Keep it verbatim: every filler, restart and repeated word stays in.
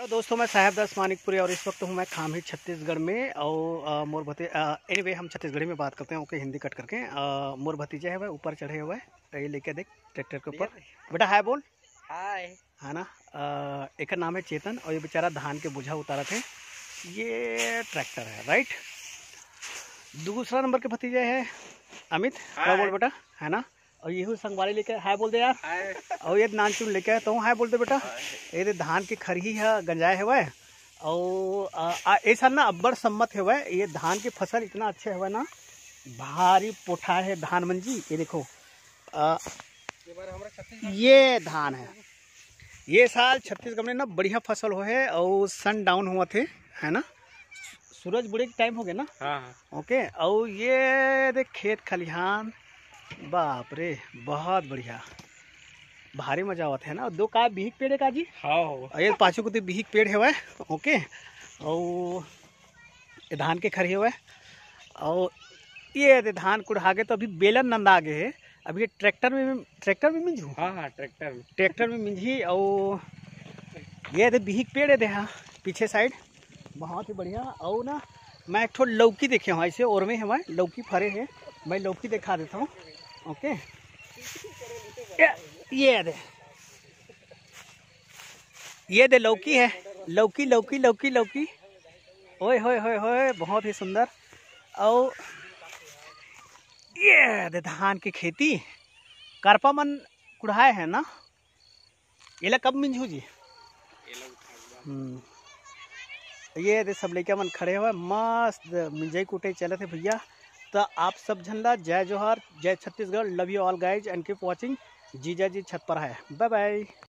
दोस्तों, मैं साहेब दास मानिकपुरी और इस वक्त हूँ मैं खामही छत्तीसगढ़ में। और मोर भती एनीवे हम छत्तीसगढ़ी में बात करते हैं, ओके, हिंदी कट करके। आ, मोर भतीजा है वह ऊपर चढ़े हुए है, ये लेके देख ट्रैक्टर के ऊपर। बेटा हाय बोल। हाय। है ना। एक नाम है चेतन और ये बेचारा धान के बोझा उतारा थे। ये ट्रैक्टर है, राइट। दूसरा नंबर के भतीजा है अमित। क्या बोल बेटा, है ना। और ये संगवारी लेके हाय बोल दे यार। और ये नानचुन लेके आया तो हाय बोल दे बेटा। ये धान की खरही है, गंजाए है वह। और ऐसा ना अब्बड़ सम्मत है वह। ये धान की फसल इतना अच्छा है वह ना, भारी पोठा है धान मंजी। ये देखो आ, ये धान है। ये साल छत्तीसगढ़ में ना बढ़िया फसल हो है। और सन डाउन हुआ थे, है ना, सूरज बुढ़े के टाइम हो गया ना। हाँ। ओके। और ये देख खेत खलिहान, बाप रे बहुत बढ़िया, भारी मजा आवत है ना। दो का बिहिक पेड़ है का जी। हाँ। ये पाछू को तो बिहिक पेड़ है वह। ओके। और ये धान के खरी है वह। और ये धान कुढ़ागे तो अभी बेलन नंदा आगे है। अभी ये ट्रैक्टर में ट्रैक्टर में मिंजू। हाँ हाँ ट्रैक्टर में ट्रैक्टर में मिंजी। और ये दे बिहिक पेड़ है देखा पीछे साइड, बहुत ही बढ़िया। और ना मैं एक ठो लौकी देखे हूँ ऐसे और में है वह लौकी फरे है। मैं लौकी दिखा देता हूँ। ओके। ये दे ये दे लौकी है, लौकी लौकी लौकी लौकी। ओए होए होए होए, बहुत ही सुंदर। और ये दे धान की खेती, करपा मन कुढ़ाए है ना। ये ला कब मिंजू जी। हम्म। ये दे सब लड़का मन खड़े हुए मस्त मिंजाई कुटे चले थे भैया। तो आप सब झंडा जय जोहार, जय Chhattisgarh, love you all guys and keep watching. जीजा जी छत पर है। Bye bye.